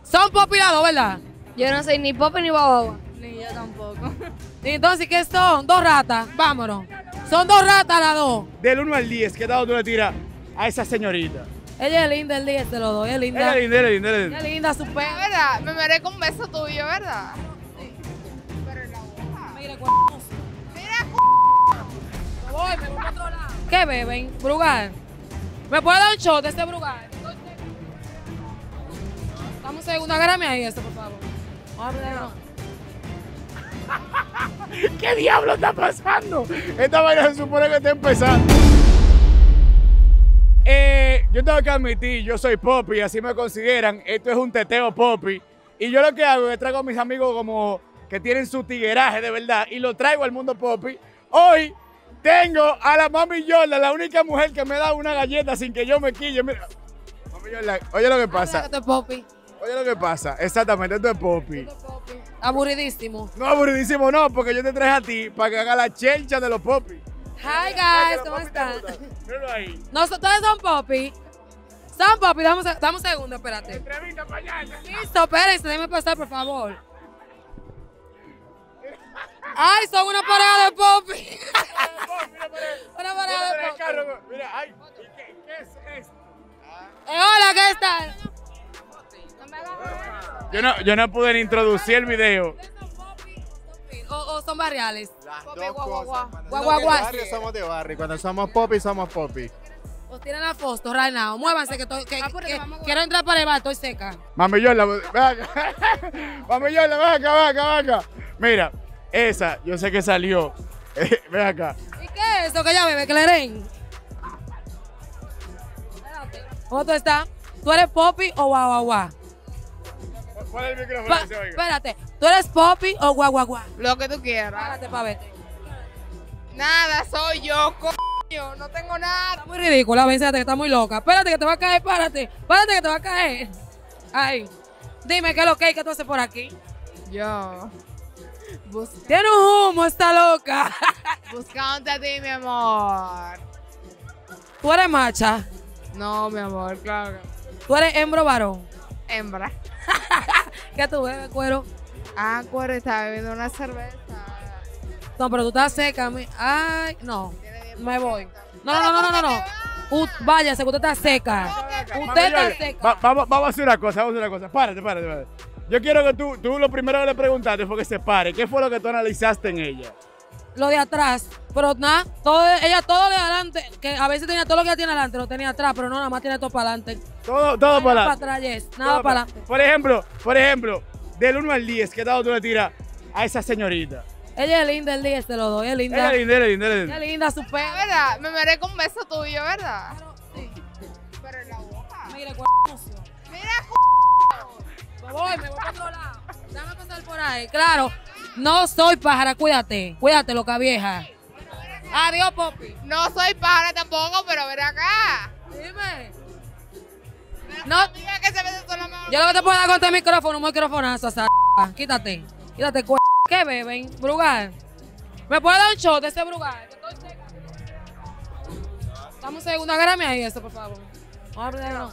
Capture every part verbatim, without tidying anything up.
Son Poppy las dos, ¿verdad? Yo no soy ni Poppy ni Guagua. Ni yo tampoco. Y entonces, ¿qué son? Dos ratas. Vámonos. Son dos ratas las dos. Del uno al diez, ¿qué dado tú le tiras a esa señorita? Ella es linda, el diez te lo doy. Es linda. Ella es linda, ella es linda, ella es Ella linda. es linda, su La pelo. verdad, me merezco un beso tuyo, ¿verdad? Pero en la boca. Mire, cu- Mira, Me voy, me voy para otro lado. ¿Qué beben? Brugal. ¿Me puede dar un shot de este Brugal? Dame un segundo, agárrame ahí esto, por favor. Vamos a abrirlo. ¿Qué diablo está pasando? Esta vaina se supone que está empezando. Eh, yo tengo que admitir, yo soy Poppy, así me consideran. Esto es un teteo Poppy. Y yo lo que hago es traigo a mis amigos como que tienen su tigueraje de verdad y lo traigo al mundo Poppy. Hoy tengo a la Mami Yorla, la única mujer que me da una galleta sin que yo me quille. Mira. Mami Yorla, oye lo que pasa. Esto es Poppy. Oye lo que pasa. Exactamente, esto es Poppy. Esto es Poppy. Aburridísimo. No, aburridísimo no, porque yo te traje a ti para que haga la chelcha de los Poppy. Hi guys, ¿cómo están? Míralo ahí. No, ustedes son Poppy. Son Poppy, dame, un- dame un segundo, espérate. Entrevista para allá. Listo, espérense, déjenme pasar, por favor. Ay, son una pareja de Poppy. Una pareja de Poppy. Mira, ay, ¿y qué, qué es esto? Eh, hola, ¿qué tal? Yo no, yo no pude ni introducir el video. ¿Ustedes son Poppy o, o son barriales? Las Poppy, dos guau, guau, cosas. guau. Cuando Guau, somos guau, de guau. barrio, somos de barrio. Cuando somos Poppy, somos Poppy. Os tienen la foto, right now. Muévanse que, estoy, que, Apúrate, que vamos, quiero entrar para el bar, estoy seca. Mami Yorla, ven acá. Mami Yorla, ven acá, ven acá, ven acá. Mira, esa, yo sé que salió. Eh, ven acá. ¿Y qué es eso que ella bebe, Cleren? Espérate. ¿Cómo tú estás? ¿Tú eres Poppy o guau, guau, guau? Pon el micrófono Pa- que se oiga. espérate, ¿tú eres Poppy o guau, guau, guau? lo que tú quieras. Párate pa' verte. Nada, soy yo, coño. No tengo nada. Está muy ridícula, vénsate que está muy loca. Espérate que te va a caer, párate. Párate que te va a caer. Ay, dime qué es lo que hay que tú haces por aquí. Yo. Bus Tiene un humo, está loca. buscándote a ti, mi amor. Tú eres macha, No, mi amor, claro. que- tú eres hembro varón. Hembra. ¿Qué tú bebes, cuero? Ah, cuero, estaba bebiendo una cerveza. No, pero tú estás seca. mi- Ay, no, Tiene diez me voy. minutos. No, no, no, no, no, no. U- váyase, que usted está seca. Mami Usted está Yorla, seca. va- vamos, vamos a hacer una cosa, vamos a hacer una cosa. Párate, párate, párate. Yo quiero que tú, tú lo primero que le preguntaste fue que se pare. ¿Qué fue lo que tú analizaste en ella? Lo de atrás, pero nada, todo, ella todo de adelante, que a veces tenía todo lo que ella tiene adelante, lo tenía atrás, pero no, nada más tiene todo para adelante. Todo, todo Nada para para adelante. atrás, yes, nada Todo para adelante. Por ejemplo, por ejemplo, del uno al diez, ¿qué dado tú le tiras a esa señorita? Ella es linda, el diez te lo doy, es linda. Ella es linda, ella es linda, ella es Ella linda. es linda, su La pelo. verdad, me merezco un beso tuyo, ¿verdad? Sí. Pero en la boca. Mire, cu sucio. Mira, Me voy, me voy para otro lado. Déjame pasar por ahí. Claro, no soy pájara, cuídate. Cuídate, loca vieja. Adiós, Poppy. no soy pájara tampoco, pero ven acá. Dime. No No, digas que se me son la mejor. yo lo que te puedo dar con este micrófono, un microfonazo, esa quítate. Quítate, cu ¿Qué beben? Brugal. ¿Me puede dar un shot de ese Brugal? Que estoy seca. Dame un segundo, agárrame ahí esto, por favor. Vamos a abrirlo.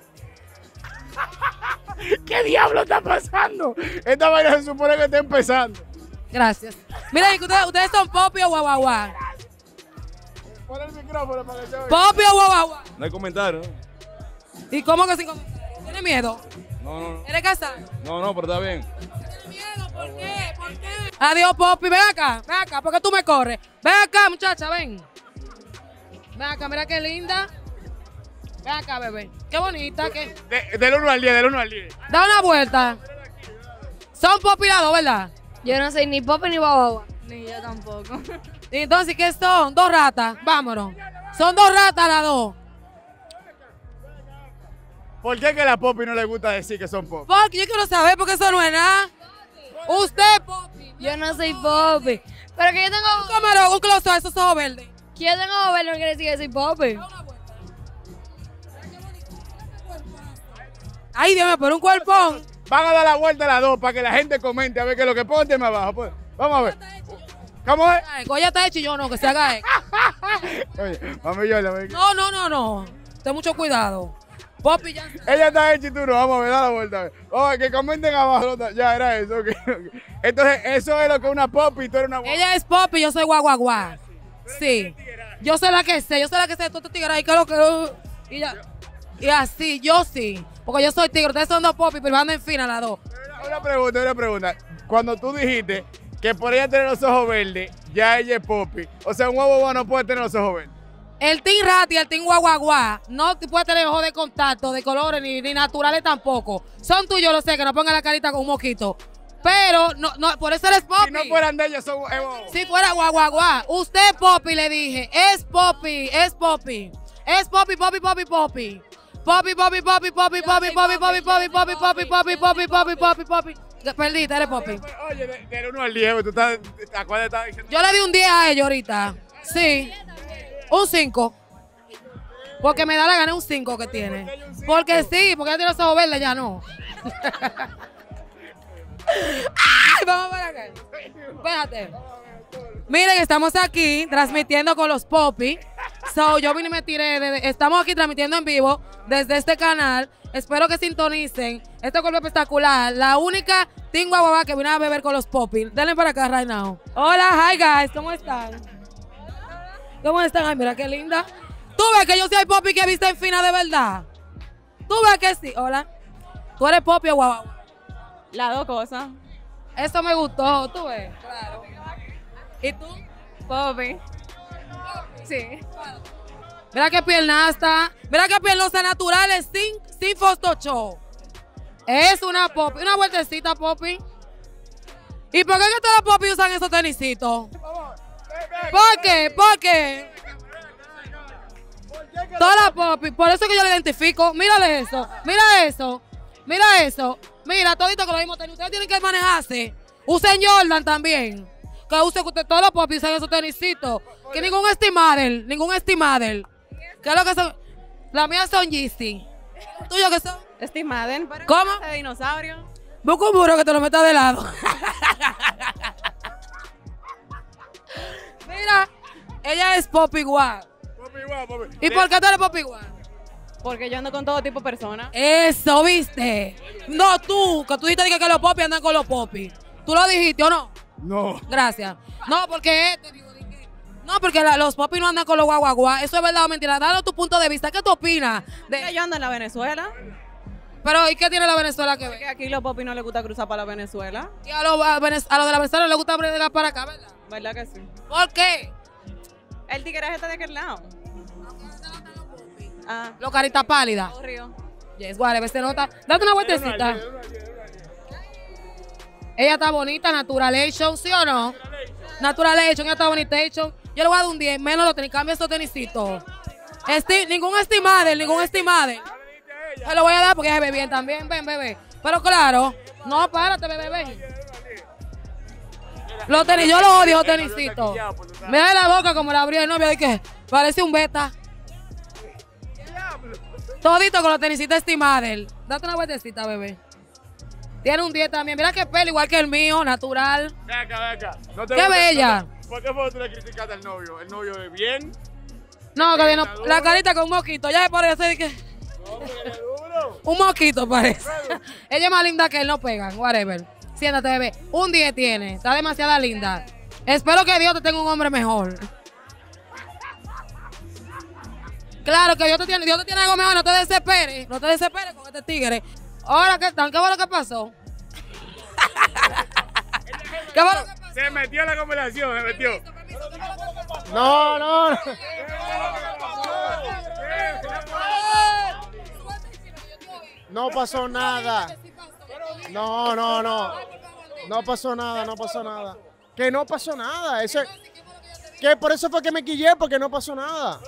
¿Qué diablo está pasando? Esta vaina se supone que está empezando. Gracias. Miren, que ustedes, ustedes son Poppy o guau, guau, guau. Pon el micrófono para que se oiga. Poppy o guau, guau, guau. No hay comentario. ¿Y cómo que sin comentarios? ¿Tiene miedo? No, no, no. ¿Eres casado? No, no, pero está bien. ¿Tienes miedo? ¿Por qué? ¿Por qué? Adiós, Poppy. Ven acá, ven acá, porque tú me corres. Ven acá, muchacha, ven. Ven acá, mira qué linda. Ven acá, bebé. Qué bonita. Qué... De- del uno al diez, del uno al diez. Da una vuelta. Son Poppy las dos, ¿verdad? Yo no soy ni Poppy ni Guagua. Ni yo tampoco. Y entonces, ¿qué son? Dos ratas. Vámonos. Son dos ratas las dos. ¿Por qué que a la Poppy no le gusta decir que son Poppy? Porque yo quiero saber, porque eso no es nada. Usted, Poppy. Yo no soy Poppy. Pero que yo tengo. Un camarón, un close, esos ojos verdes. Que yo tengo ver no quiere decir que soy Poppy. Da una vuelta. Ay, Dios mío, pero un cuerpón. Van a dar la vuelta a las dos para que la gente comente a ver qué es lo que ponte más abajo. Pues, vamos a ver. ¿Cómo es? Ay, Goya está hecho y yo no, que se haga eco. Oye, mami Yorla, ven. No, no, no, no. Ten mucho cuidado. Poppy ya. Ella está hecha y tú no. Vamos a ver, da la vuelta. Oye, que comenten abajo. Ya, era eso. ok, ok. Entonces, eso es lo que es una Poppy y tú eres una guagua. Ella es Poppy, yo soy guaguaguá. Sí. Yo soy la que sé, yo soy la que sé de todos estos tigres ahí, que lo que. Y, ya, y así, yo sí. Porque yo soy tigre, ustedes son dos Poppy, pero van en fin a las dos. Una pregunta, una pregunta. Cuando tú dijiste que por ella tener los ojos verdes, ya ella es Poppy. O sea, un guagua no puede tener los ojos verdes. El Team Rat y el Team Guaguaguá no puede tener ojos de contacto, de colores, ni, ni naturales tampoco. Son tuyos, lo sé, que no pongan la carita con un mosquito. Pero, no, no, por eso eres Poppy. Si no fueran de ellos, son... Eh, oh. Si fuera Guaguaguá. Usted Poppy, le dije. Es Poppy, es Poppy. Es Poppy, Poppy, Poppy, Poppy. Poppy, Poppy, Poppy, Poppy, Poppy, Poppy, Poppy, Poppy, Poppy, Poppy, Poppy, Poppy, Poppy, Poppy, Poppy. Perdiste, eres Poppy. Oye, de- del uno al diez, tú estás... ¿A cuál estás diciendo? Yo le di un diez a ellos ahorita. Sí. Un cinco. Porque me da la gana un cinco que tiene. Porque sí, porque ya tiene los ojos verdes, ya no. Ay, vamos para acá. Espérate. Miren, estamos aquí transmitiendo con los Poppy. So, yo vine y me tiré. de- de- estamos aquí transmitiendo en vivo desde este canal. Espero que sintonicen. Este golpe espectacular. La única Team Guaguaguá que vino a beber con los Poppy. Denle para acá right now. Hola, hi guys, ¿cómo están? ¿Cómo están? Ay, mira qué linda. ¿Tú ves que yo soy Poppy que viste en fina de verdad? ¿Tú ves que sí? Hola. ¿Tú eres Poppy o Guaguaguá? Las dos cosas. Eso me gustó, ¿tú ves? Claro. ¿Y tú? Poppy. Sí. Mira qué piernasta. Mira qué piernosa naturales sin, sin Photoshop. Es una Poppy. Una vueltecita, Poppy. ¿Y por qué que todas las Poppy usan esos tenisitos? ¿Por qué? ¿Por qué? Todas las Poppy. Por eso que yo le identifico. Mírale eso. Mira eso. Mira eso. Mira, todito con los mismos tenis. Ustedes tienen que manejarse. Usen Jordan también. Que use que usted, todos los Poppy usan esos tenisitos. Que ningún estimadel. Ningún estimadel. ¿Qué es lo que son? Las mías son Yeezy. ¿Tuyos qué son? Steve Madden. ¿Pero ¿Cómo? de dinosaurio? Busca un burro que te lo metas de lado. Mira, ella es Poppy Guá. Poppy, guau, Poppy. ¿Y por qué tú eres Poppy Guá? Porque yo ando con todo tipo de personas. Eso, ¿viste? No tú, que tú dijiste que, que los Poppy andan con los Poppy. ¿Tú lo dijiste o no? No. Gracias. No, porque este, digo, dije, no, porque la- los Poppy no andan con los guaguaguá. Eso es verdad o mentira. Dale tu punto de vista. ¿Qué tú opinas? Que De, yo ando en la Venezuela. pero, ¿y qué tiene la Venezuela que Que ver? aquí los Poppy no les gusta cruzar para la Venezuela. Y a los a Venez- a los de la Venezuela les gusta bregar para acá, ¿verdad? ¿Verdad que sí? ¿Por qué? El tigre está de aquel lado. Ah, Los caritas pálidas. aburrido. Yes, whatever, se nota. Date una vueltecita. Ella está bonita, Naturalation, ¿sí o no? Naturalation, ella está bonitation. Yo le voy a dar un diez, menos lo tenis, cambia esos tenisitos. Esti ningún estimadel, ningún estimadel. Se lo voy a dar porque ella se ve bien también, ven, bebé. Pero claro, no, párate, bebé, ven. Los tenis, yo los odio, los tenisitos. Mira la boca como la abrió el novio, de que parece un beta. Todito con los tenisitos estimadel. Date una vueltecita, bebé. Tiene un diez también. Mira qué pelo, igual que el mío, natural. Ven acá, ven acá. No te ¡Qué gusta- bella! no te- ¿Por qué fue que tú le criticaste al novio? ¿El novio es bien? No, que no, la carita con un mosquito. Ya por eso de que No, pero es duro. un mosquito parece. Ella es más linda que él, no pegan, whatever. Siéntate, bebé. Un diez tiene. Está demasiada linda. Espero que Dios te tenga un hombre mejor. Claro que Dios te tiene, Dios te tiene algo mejor. No te desesperes. No te desesperes con este tigre. Ahora, ¿qué tal? ¿Qué fue lo que pasó? ¿Qué fue lo que pasó? Se metió en la conversación, se metió. No, no, no. No pasó nada. No, no, no. No pasó nada, no pasó nada. Que no pasó nada. Eso, que por eso fue que me quillé, porque no pasó nada.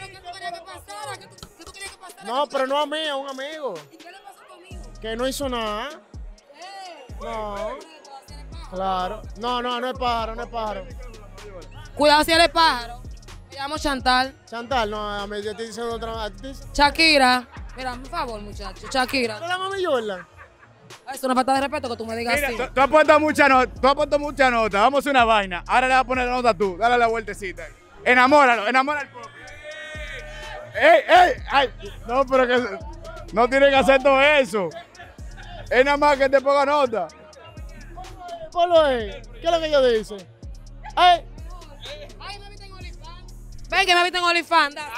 No, pero no a mí, a un amigo. Que no hizo nada. No. Claro. No, no, no es pájaro, no es pájaro. Cuidado si eres pájaro. Me llamo Chantal. Chantal, no, a mí yo estoy diciendo otra vez. Shakira. Mira, por favor, muchacho. Shakira. ¿No la mami Jordan? Es una falta de respeto que tú me digas Mira, así. tú, tú has puesto mucha nota, tú has puesto mucha nota. Vamos a hacer una vaina. Ahora le vas a poner la nota tú. Dale la vueltecita. Enamóralo, enamora al Poppy. ¡Ey, ey! ¡Ay! No, pero que... No tiene que hacer todo eso. Es nada más que te ponga nota. Ponlo ahí. ¿Qué es lo que ellos dicen? Ay, Ay, me viste en OnlyFans. Ven que me viste en OnlyFans. dale.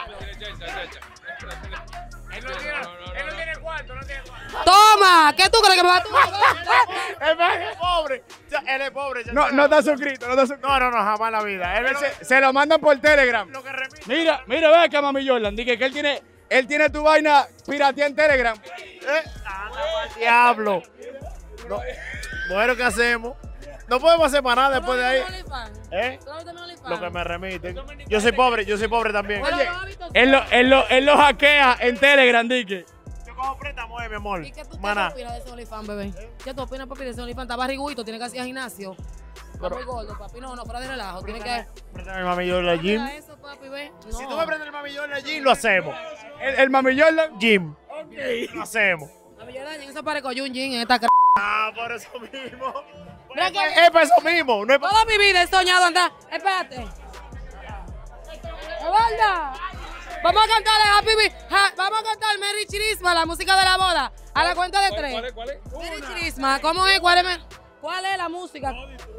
Él no tiene cuarto, no tiene cuarto. Toma, ¿qué tú crees que me va a tomar? él es pobre. Ya, Él es pobre. ya No, sabe. no está suscrito, no está suscrito. No, no, no, jamás en la vida. Él Se, se lo mandan por Telegram. lo que remite. Mira, mira, ve acá, mami Jordan. Dije que él tiene, él tiene tu vaina pirateada en Telegram. Eh, anda pa'l diablo. No. Bueno, ¿qué hacemos? No podemos hacer más nada después de ahí. ¿Eh? Lo que me remiten. Yo soy pobre, yo soy pobre también. Oye, Él lo, él lo, él lo hackea en Telegram, dije. Yo cojo préstamo, eh, mi amor. ¿y qué tú, qué tú Maná. opinas de ese OnlyFans, bebé? ¿Qué tú opinas, papi, de ese OnlyFans? Está barriguito, tiene que hacer gimnasio. Está muy gordo, papi. No, no, fuera de relajo. Tiene que... Préstame el mami Jordan gym. Mira eso, papi, ve. No. Si tú me prendes el mami Jordan gym, lo hacemos. El, el mami Jordan. Gym. Lo hacemos. A mí, yo en eso parezco yo un jean en esta c... Ah, por eso mismo. Mira Es, que- es para eso mismo. No es para... Toda mi vida he soñado andar. Espérate. ¡Aguarda! Vamos a cantar Happy Be- ha- Vamos a cantar Merry Christmas, la música de la boda. A la cuenta de tres. ¿Cuál es? ¿Cuál es? Merry Christmas. ¿Cómo es? ¿Cuál es, mer- ¿Cuál es la música?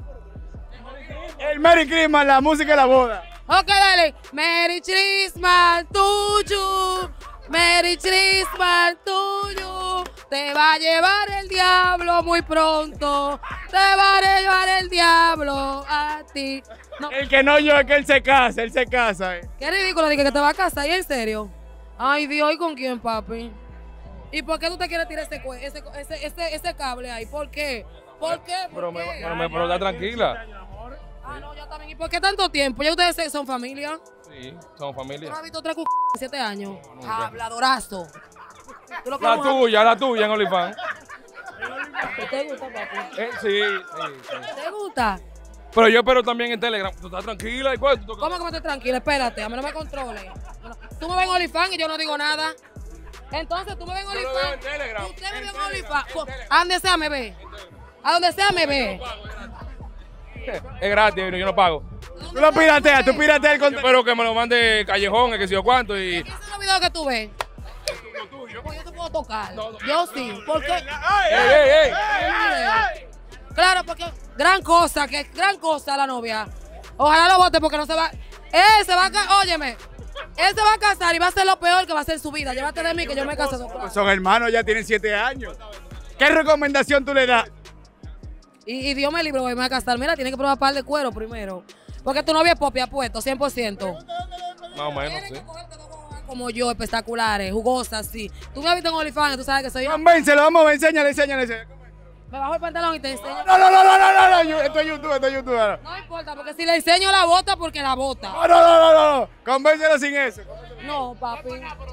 El Merry Christmas, la música de la boda. Ok, dale. Merry Christmas to you. Merry Christmas to you. Te va a llevar el diablo muy pronto. Te va a llevar el diablo a ti. No, El que no yo es que él se casa, él se casa. Eh. qué ridículo, dije que te va a casar. ¿Y en serio? Ay, Dios, ¿y con quién, papi? ¿Y por qué tú te quieres tirar ese, cue- ese, ese, ese, ese cable ahí? ¿Por qué? ¿Por qué? ¿Por Pero me, qué? pero me pero está tranquila. Ah, no, ya también. ¿Y por qué tanto tiempo? ¿Ya ustedes son familia? Sí, somos ¿Tú familia. no has visto otra c en siete años? Habladorazo. ¿Tú lo La conoces? tuya, la tuya en OnlyFans. ¿Te gusta, papi? Eh, sí, sí, sí. ¿Te gusta? Pero yo espero también en Telegram. ¿Tú estás tranquila? ¿Y cuál? ¿Tú tocas? ¿Cómo que me estoy tranquila? Espérate, a mí no me controles. Tú me ves en OnlyFans y yo no digo nada. Entonces tú me ves en Yo lo veo en OnlyFans. Telegram. Usted me En ve en Telegram, OnlyFans. en Telegram. A donde sea me ve. A donde sea me ve. Es gratis, yo no pago. Tú lo pirateas, tú pirateas el Yo contenido. espero que me lo mande Callejón, el que sé yo cuánto. Y ¿Qué son los videos que tú ves? Pues yo te puedo tocar. Yo sí. ¿Por qué? ¡Ey, ey, ey! Claro, porque gran cosa, que gran cosa la novia. Ojalá lo vote porque no se va. Él se va a ca- óyeme. Él se va a casar y va a ser lo peor que va a hacer en su vida. Llévate de mí que yo me caso. Pues son hermanos, ya tienen siete años. ¿Qué recomendación tú le das? Y, y Dios me libre, voy a casar. Mira, tiene que probar par de cuero primero. Porque tu novia es pop y apuesto, cien por ciento. Más o menos, Tienes sí. que cogerte dos guaguas como yo, espectaculares, jugosas, sí. Tú me has visto en OnlyFans, tú sabes que soy yo. Convéncelo, vamos a ver, enséñale, enséñale. enséñale. Me bajo el pantalón y te enseño. No, no, no, no, no, no, no, yo- esto es YouTube, esto es YouTube. No, No importa, porque si le enseño la bota, porque la bota. no, no, no, no, no. Convéncelo sin eso. No, papi.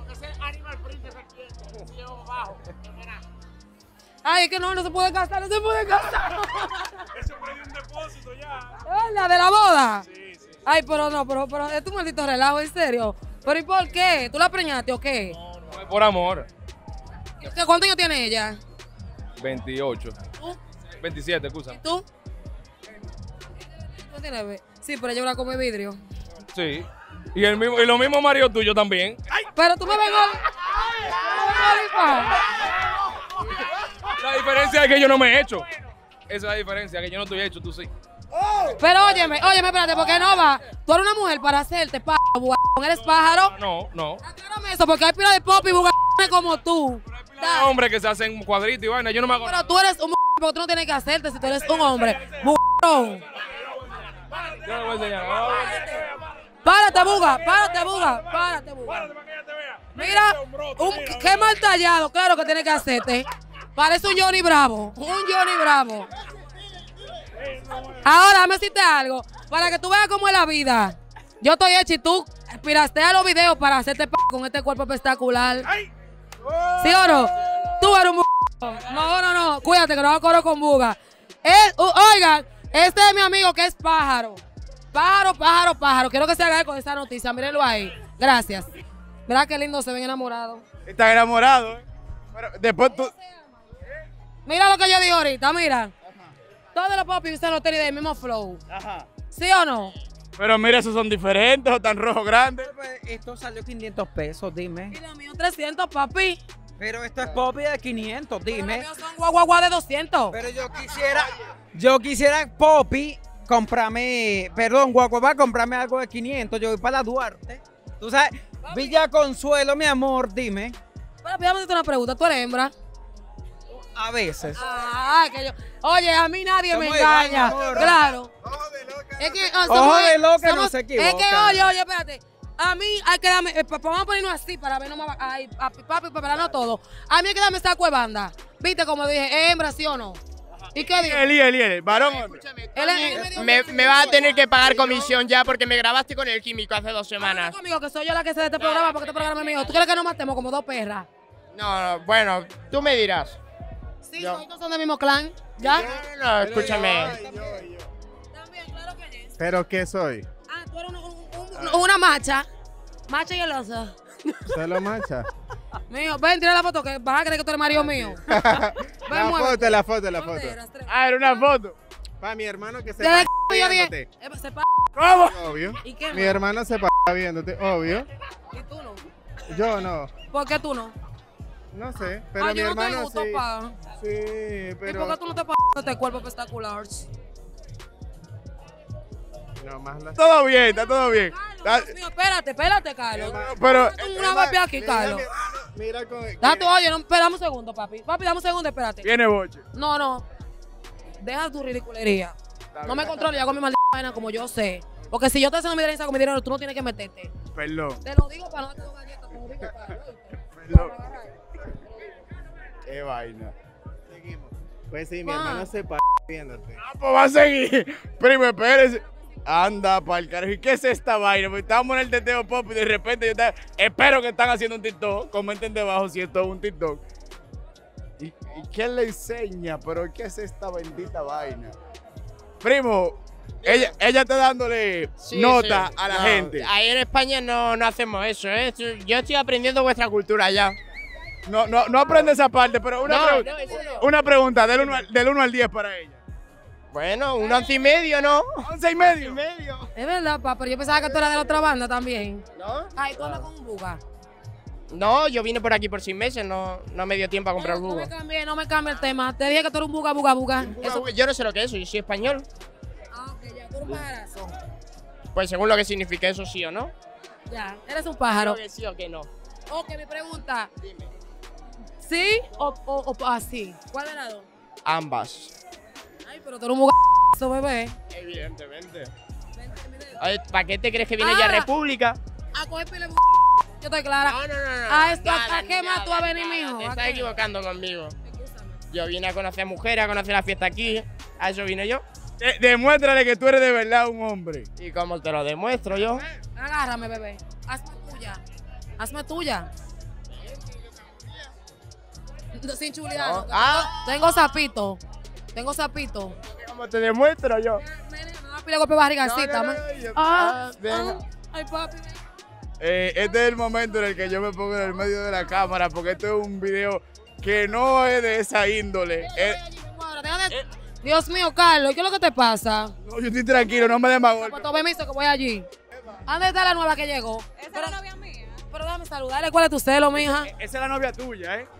Ay, es que no, no se puede gastar, no se puede gastar. Eso fue de un depósito ya. ¿Es verdad? ¿De la boda? Sí, sí. Ay, pero no, pero, pero es tu maldito relajo, en serio. ¿Pero y por qué? ¿Tú la preñaste o qué? No es por amor. ¿Qué- ¿Cuántos años tiene ella? veintiocho. ¿Tú? veintisiete, excusa. ¿Tú? ¿Tú tienes? ve- Sí, pero ella la come vidrio. Sí. Y, el mismo, y lo mismo Mario tuyo también. Pero tú me ven Oli- tú me ven OnlyFans. La diferencia es que yo no me he hecho. Esa es la diferencia, que yo no estoy hecho, tú sí. Pero óyeme, óyeme, espérate, porque no va. Tú eres una mujer para hacerte pájaro, buga- ¿Eres pájaro? No, no. Aclárame eso, porque hay pila de pop y bugadones como tú. Hay hombres que se hacen cuadritos y vaina, yo no me hago Pero tú eres un porque tú no tienes que hacerte si tú eres un hombre. Bugadón. Yo no voy a enseñar. Párate, buga, párate, buga, párate, buga. Mira, un, qué mal tallado, claro que tienes que hacerte. Parece un Johnny Bravo, un Johnny Bravo. Ahora, déjame decirte algo, para que tú veas cómo es la vida. Yo estoy hecha y tú pirasteas los videos para hacerte p con este cuerpo espectacular. ¿Sí o no? Tú eres un bu- No, no, no, cuídate que no hago coro con buga. Es- u- oigan, este es mi amigo que es pájaro. Pájaro, pájaro, pájaro. Quiero que se haga con esa noticia, mírenlo ahí. Gracias. Mira qué lindo se ven enamorados. Está enamorado, ¿eh? Pero después tú. Mira lo que yo dije ahorita, mira. Todos los popis usan los tenis del mismo flow. Ajá. ¿Sí o no? Pero mira, esos son diferentes o tan rojos grandes. Esto salió quinientos pesos, dime. Y los míos trescientos, papi. Pero esto es Poppy de quinientos, dime. Los míos son guaguaguá de doscientos. Pero yo quisiera, yo quisiera Poppy, comprarme, perdón, Guaguabá, comprarme algo de quinientos. Yo voy para la Duarte. Tú sabes, Villa Consuelo, mi amor, dime. Pero déjame hacerte una pregunta. ¿Tú eres hembra? A veces. Ah, que yo. Oye, a mí nadie Somos me igual, engaña. mi amor. Claro. Es que, ah, Ojo somos- de loca, no somos- se Es que, equivoca. oye, oye, espérate. A mí hay que darme. eh, pa- vamos a ponernos así para ver nomás. Ay, papi, papi, para no todo. A mí hay que darme saco de banda. ¿Viste como dije? ¿Es hembra, sí o no? ¿Y qué digo? Eli, Eli, Eli, varón. Él es- él me dijo Me, que- me vas a tener que pagar comisión ya porque me grabaste con el químico hace dos Habla semanas. conmigo, que soy yo la que sé de este programa, porque este programa es mío. ¿Tú crees que nos matemos como dos perras? No, no, bueno, tú me dirás. Sí, Yo. todos son del mismo clan. ¿Ya? No, no, no, escúchame. También, claro que sí. ¿Pero qué soy? Ah, tú eres un- un- un- una macha. Macha y el oso. ¿Usted lo mancha? Mío, ven, tira la foto, que vas a creer que tú eres marido mío. Ven, La muévete. foto, la foto, la foto. ¿Dónde eras? Tres. Ah, era una foto. Pa, mi hermano que se Desde pa que yo dije, viéndote. eh, se pa- ¿Cómo? Obvio. ¿Y qué Mi más? hermano se pa viéndote, obvio. ¿Y tú no? Yo no. ¿Por qué tú no? No sé, pero ah, mi yo no te hermano gusto, sí. pa. Sí, ¿Y pero... por qué tú no te pasas este cuerpo espectacular? No, más la... Todo bien, está todo bien. Está- Dios mío, espérate, espérate, Carlos. Pero, Date una golpe aquí, Carlos. Mira con... Date, oye, no, espera, dame un segundo, papi. Papi, dame un segundo, espérate. viene boche. No, no. Deja tu ridiculería. No me controles, yo hago mi maldita vaina como yo sé. Porque si yo estoy haciendo mi derecha con mi dinero, tú no tienes que meterte. Perdón. Te lo digo para no te galletas, te lo digo para. Perdón. Qué vaina. Seguimos. Pues sí, mi Ah. hermano se pa viéndote. Ah, pues va a seguir. Primo, espérese. Anda, pa'l carajo. ¿Y qué es esta vaina? Pues estábamos en el teteo pop y de repente yo estaba... Espero que están haciendo un TikTok. Comenten debajo si esto es un TikTok. ¿Y, y qué le enseña? ¿Pero qué es esta bendita vaina? Primo, ella, ella está dándole Sí, nota sí. a la No, gente. Ahí en España no, no hacemos eso, ¿eh? Yo estoy aprendiendo vuestra cultura ya. No, no, no aprende esa parte, pero una, No, pregu- no, eso no. una pregunta del uno, al, del uno al diez para ella. Bueno, un once y medio, ¿no? Once y medio. Es verdad, papá, pero yo pensaba que tú eras de la otra banda también. ¿No? Ay, tú andas con un buga. No, yo vine por aquí por seis meses, no, no me dio tiempo a comprar No, no bugo. me cambie, no me cambie el tema. Te dije que tú eres un buga, buga, buga. Eso. Yo no sé lo que es eso, yo soy español. Ah, ok, ya, tú eres un pajarazo. Pues según lo que significa eso, sí o no. Ya, eres un pájaro. Creo que sí o que no. Ok, mi pregunta. ¿Sí o, o, o así? ¿Cuál de las dos? Ambas. Ay, pero tú eres un buga, bebé. Evidentemente. Vente, mire. ¿Para qué te crees que viene ya Ah. República? A coger pile de yo estoy clara. No, no, no, no. Ah, esto, nada, ¿a qué más tú nada, vas a venir, nada, mijo? Te ¿A estás qué? equivocando conmigo. Escúchame. Yo vine a conocer mujeres, a conocer la fiesta aquí. A eso vine yo. De- demuéstrale que tú eres de verdad un hombre. ¿Y cómo te lo demuestro yo? Agárrame, bebé. Hazme tuya. Hazme tuya. No, sin chulear. No. no, que Ah. Tengo tengo sapito. Tengo sapito. ¿Cómo te demuestro yo? Me me va a pile golpe de barrigacita. No, no, man. no, yo- Ah, ah, venga. ah, ay, papi. Eh, este es el momento en el que yo me pongo en el medio de la cámara porque esto es un video que no es de esa índole. Eh, Déjame- Dios mío, Carlos, ¿qué es lo que te pasa? no, yo estoy tranquilo, no me des más golpes. Pues tú permiso que voy allí. ¿Dónde está la nueva que llegó? Esa Pero- es la novia mía. Pero déjame saludarle. ¿Cuál es tu celo, mija? Esa es la novia tuya, ¿eh?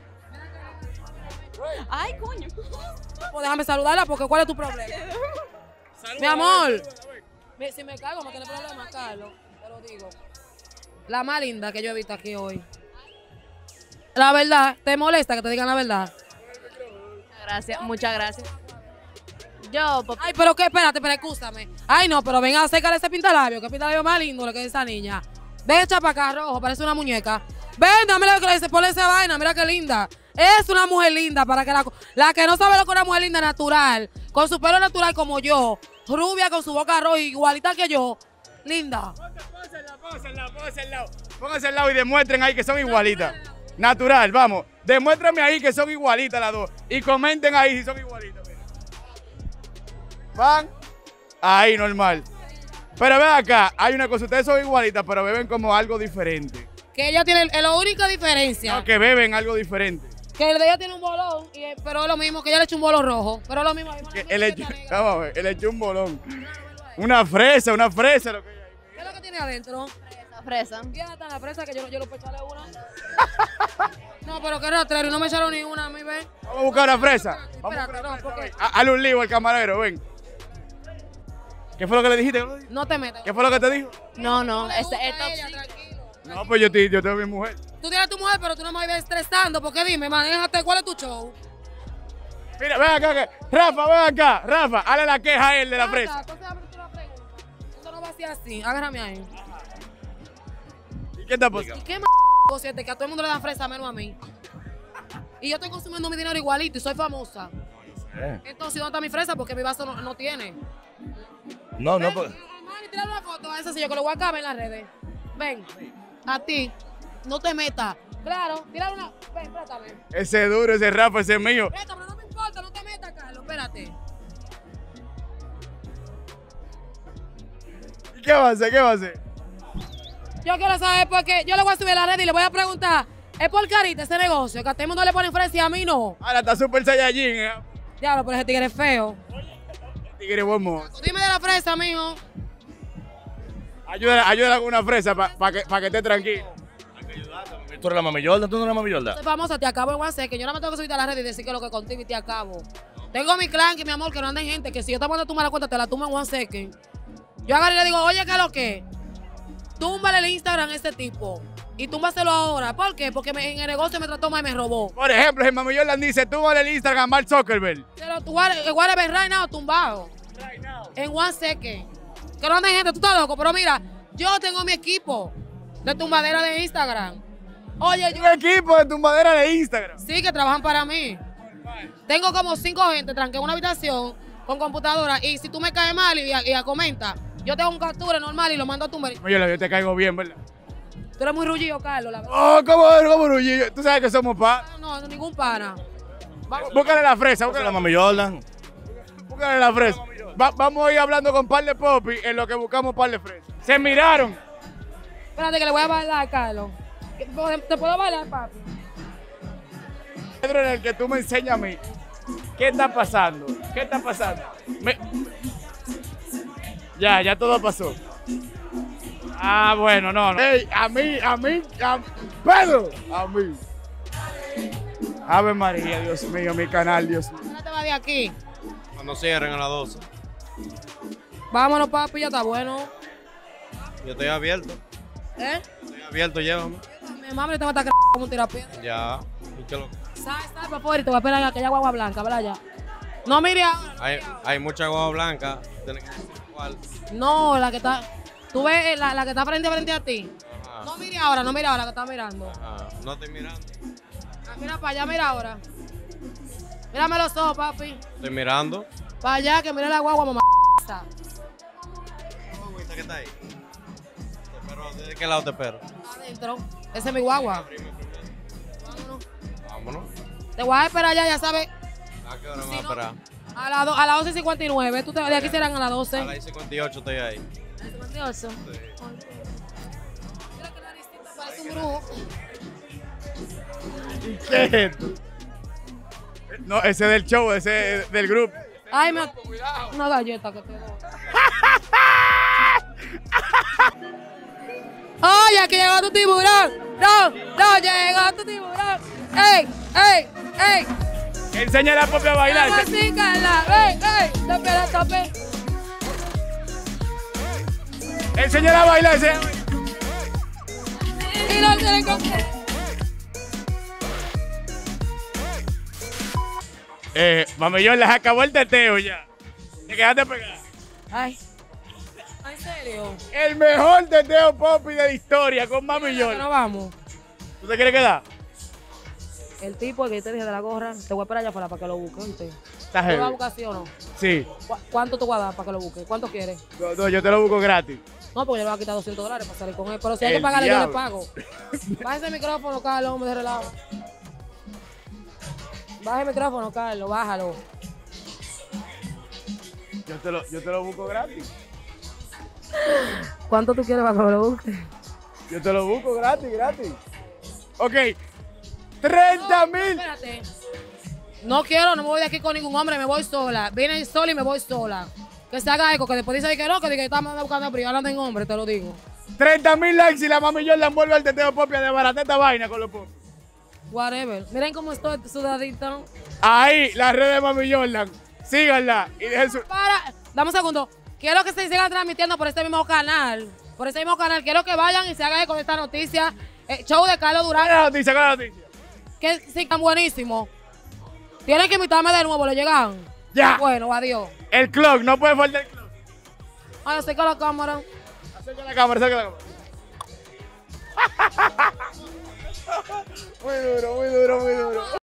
Ay, coño. Pues déjame saludarla porque ¿cuál es tu problema? Mi amor. Mi- Si me caigo, no tiene problema, Carlos. Te lo digo. La más linda que yo he visto aquí hoy. La verdad, ¿te molesta que te digan la verdad? Gracias, muchas gracias. Yo, pues, Ay, pero qué, espérate, pero escúchame. Ay, no, pero venga, acércale ese pintalabio, que pintalabio más lindo lo que es esa niña. Ven, echa para acá, rojo, parece una muñeca. Ven, dame lo que le dice, ponle esa vaina, mira qué linda. Es una mujer linda, para que la, la que no sabe lo que es una mujer linda natural, con su pelo natural como yo, rubia con su boca roja, igualita que yo, linda. Pónganse al lado, pónganse al lado, pónganse al lado. Pónganse al lado y demuestren ahí que son igualitas. Natural, vamos. Demuéstrame ahí que son igualitas las dos. Y comenten ahí si son igualitas. Mira. Van. Ahí, normal. Pero ven acá, hay una cosa. Ustedes son igualitas, pero beben como algo diferente. Que ella tiene, es la única diferencia, No, que beben algo diferente. que el de ella tiene un bolón, y, pero es lo mismo, que ella le echó un bolón rojo, pero es lo mismo. Que él echó, vamos a ver, él echó un bolón. Una fresa, una fresa. Lo que hay ahí. ¿Qué es lo que tiene adentro? Fresa. ¿Quién está en la fresa que yo, yo lo puedo echarle una? No, pero qué rastrero, y no me echaron ni una a mí, ven. Vamos a buscar una fresa. Vamos a Espérate, buscar una no, fresa, porque ven. Ha- Hazle un lío al camarero, ven. ¿Qué fue lo que le dijiste? no te metas. ¿Qué fue lo que te dijo? No, no, No le este gusta es a ella, tóxico. tranquilo. No, pues yo, te- yo tengo mi mujer. Tú tienes a tu mujer, pero tú no me vas estresando, porque dime, manéjate, ¿cuál es tu show? Mira, ven acá. Que... Rafa, ven acá. Rafa, hazle la queja a él de la Anda, fresa. entonces, dame tú una pregunta. Esto no va a ser así, agárrame ahí. ¿Y qué está pasando? ¿Y qué m siete que a todo el mundo le dan fresa menos a mí? Y yo estoy consumiendo mi dinero igualito y soy famosa. Entonces, ¿dónde está mi fresa? Porque mi vaso no, no tiene. No, no, Ven, pues. Armani, tírale una foto a ese sello que lo voy a acabar en las redes. Ven, a ti, no te metas. Claro, tírale una. Ven, préstame. Ese es duro, ese Rafa, ese es mío. Préstame, no me importa, no te metas, Carlos, espérate. ¿Y qué va a hacer? ¿Qué va a hacer? Yo quiero saber porque yo le voy a subir a la red y le voy a preguntar, ¿es por carita ese negocio? Que a todo el mundo le ponen fresa y a mí no. Ahora está súper saiyajin, eh. Diablo, pero ese tigre es feo. Tigre buen mozo. Dime de la fresa, mijo. Ayúdala, ayúdala con una fresa para pa que, pa que esté tranquilo. Tú eres la mami Yorda, tú no eres la mami Yorda. Soy famosa, te acabo en one que yo no me tengo que subir a la red y decir que lo que contigo y te acabo. Tengo mi clan, que mi amor, que no anden gente, que si yo te mando a tumbar la cuenta, te la tumbo en one second. Yo agarro y le digo, oye, ¿qué es lo que? Túmbale el Instagram a este tipo. Y túmbaselo ahora. ¿Por qué? Porque me- en el negocio me trató mal y me robó. Por ejemplo, el mami Jordan dice, tú vale el Instagram a Mark Zuckerberg. Pero tú igual ven right now tumbado. En one second. Que no anden gente, tú estás loco. Pero mira, yo tengo mi equipo de tumbadera de Instagram. Oye, yo. Un equipo de tumbadera de Instagram. Sí, que trabajan para mí. Tengo como cinco gente tranqué en una habitación con computadora. Y si tú me caes mal y, y, y comenta, yo tengo un captura normal y lo mando a tumbar. Oye, yo te caigo bien, ¿verdad? Tú eres muy rullido, Carlos, la verdad. Oh, ¿cómo, cómo, Rugillo? Tú sabes que somos pa. No, no, ningún pana. Búscale la fresa, Tú eres búscale la mami Jordan. búscale la fresa. Va- vamos a ir hablando con par de popi en lo que buscamos par de fresa. Se miraron. Espérate que le voy a bailar, Carlos. ¿Te puedo bailar, papi? Pedro, en el que tú me enseñas a mí. ¿Qué está pasando? ¿Qué está pasando? Me- Ya, ya todo pasó. Ah, bueno, no, no. Ey, a mí, a mí, a Pedro, a mí. Ave María, Dios mío, mi canal, Dios mío. No te vas de aquí. Cuando cierren a las doce. Vámonos, papi, ya está bueno. Yo estoy abierto. ¿Eh? Estoy abierto, llévame. Mi mamá le tengo esta c como un tirapiedra. Ya. ¿Y qué lo- Sal, sal para afuera y te voy a esperar en aquella guagua blanca, ¿verdad? Ya. No mire ahora. Hay, hay mucha agua blanca. Tienes que decir cuál. No, la que está. Tú ves eh, la, la que está frente a frente a ti. Ajá. No mire ahora, no mire ahora, la que está mirando. Ajá. No estoy mirando. Ah, mira para allá, mira ahora. Mírame los ojos, papi. Estoy mirando. Para allá, que mire la guagua, mamá. ¿Cómo viste que está ahí? Te espero. ¿Desde qué lado te espero? Adentro. Ese es mi guagua. Vámonos. Vámonos. Te voy a esperar allá, ya sabes. ¿A qué hora me Si vas a no- esperar? A, la do- a las doce y cincuenta y nueve. Tú te, de aquí serán a las doce. A las cincuenta y ocho estoy ahí. cincuenta y ocho. Mira que naricita parece un brujo. ¿Qué es esto? No, ese es del show, ese es del grupo. Ay, me. Una galleta que te doy. Oye, aquí llegó tu tiburón. No, no, llegó tu tiburón. ¡Ey, ey, ey! Enseña a la Popi a bailar. Así, Carla. ¡Ey, ey! Tope, la tope. Enseña a bailar. enseña- Y no tienen con qué. Eh, mami, yo les acabó el teteo ya. Te quedaste pegada. Ay. ¿En serio? El mejor teteo Popi de la historia con mami Ya yo. no vamos. ¿Tú te quieres quedar? El tipo que te dije de la gorra, te voy a esperar allá afuera para que lo busque, ¿viste? Está ¿Tú heavy. lo vas a buscar sí o no? Sí. ¿Cu- ¿Cuánto te voy a dar para que lo busque? ¿Cuánto quieres? No, no, yo te lo busco gratis. No, porque yo le voy a quitar doscientos dólares para salir con él. Pero si hay El que pagarle, yo le diablo. pago. Baja ese micrófono, Carlos, hombre de relajo. Baja el micrófono, Carlos, bájalo. Yo te lo, yo te lo busco gratis. ¿Cuánto tú quieres para que lo busque? Yo te lo busco gratis, gratis. Ok. treinta mil. Espérate. No quiero, no me voy de aquí con ningún hombre, me voy sola. Vine sola y me voy sola. Que se haga eco, que después dice que no, que diga que estamos buscando privado, hablando en hombre, te lo digo. treinta mil likes y la mami Jordan vuelve al teteo Popi a desbaratar esta vaina con los Popi. Whatever. Miren cómo estoy sudadita. Ahí, las redes de mami Jordan. Síganla y dejen su... Para, dame un segundo. Quiero que se sigan transmitiendo por este mismo canal. Por este mismo canal. Quiero que vayan y se hagan con esta noticia. Eh, show de Carlos Durán. ¿Cuál es la noticia? ¿Cuál es la noticia? Que sí, tan buenísimo. Tienen que invitarme de nuevo, ¿le llegan? Ya. Bueno, adiós. El clock, no puede faltar el clock. Ay, acerca la cámara. Acerca la cámara, acerca la cámara. Muy duro, muy duro, muy duro.